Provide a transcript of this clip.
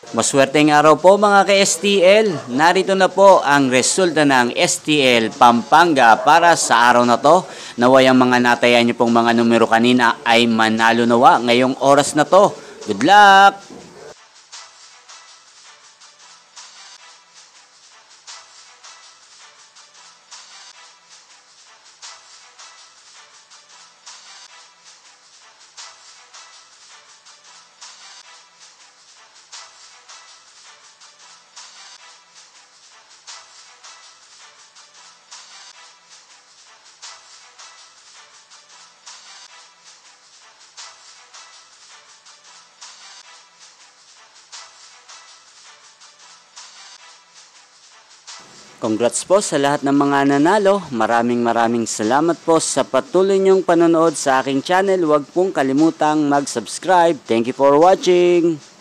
Maswerteng araw po mga ka-STL. Narito na po ang resulta ng STL Pampanga para sa araw na to. Naway ang mga natayan niyo pong mga numero kanina ay manalo nawa ngayong oras na to. Good luck! Congrats po sa lahat ng mga nanalo. Maraming salamat po sa patuloy niyong panonood sa aking channel. Huwag pong kalimutang mag-subscribe. Thank you for watching.